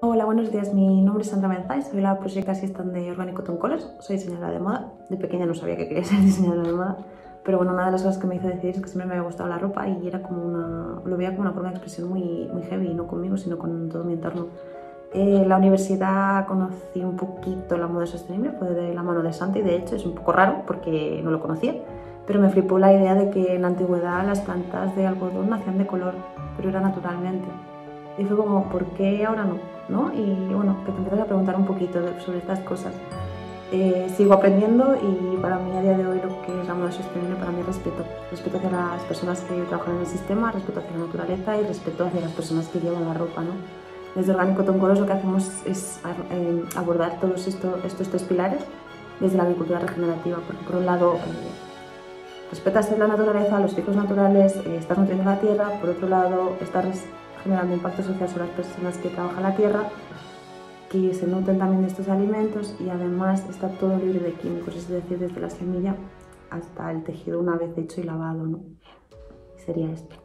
Hola, buenos días. Mi nombre es Sandra Menzay, soy la Project Assistant de Organic Cotton Colors, soy diseñadora de moda. De pequeña no sabía que quería ser diseñadora de moda, pero bueno, una de las cosas que me hizo decidir es que siempre me había gustado la ropa y era como lo veía como una forma de expresión muy heavy, no conmigo, sino con todo mi entorno. En la universidad conocí un poquito la moda sostenible, fue de la mano de Santa y de hecho es un poco raro porque no lo conocía, pero me flipó la idea de que en la antigüedad las plantas de algodón nacían de color, pero era naturalmente. Y fue como, ¿por qué ahora no? ¿No? Y bueno, que te empiezas a preguntar un poquito sobre estas cosas. Sigo aprendiendo y para mí a día de hoy lo que es la moda sostenible para mí es respeto. Respeto hacia las personas que trabajan en el sistema, respeto hacia la naturaleza y respeto hacia las personas que llevan la ropa, ¿no? Desde Organic Cotton Colors lo que hacemos es abordar todos estos tres pilares desde la agricultura regenerativa, porque por un lado respetas la naturaleza, los ciclos naturales, estás nutriendo la tierra, por otro lado estás generando impacto social sobre las personas que trabajan la tierra, que se nutren también de estos alimentos y además está todo libre de químicos, es decir, desde la semilla hasta el tejido una vez hecho y lavado, ¿no? Sería esto.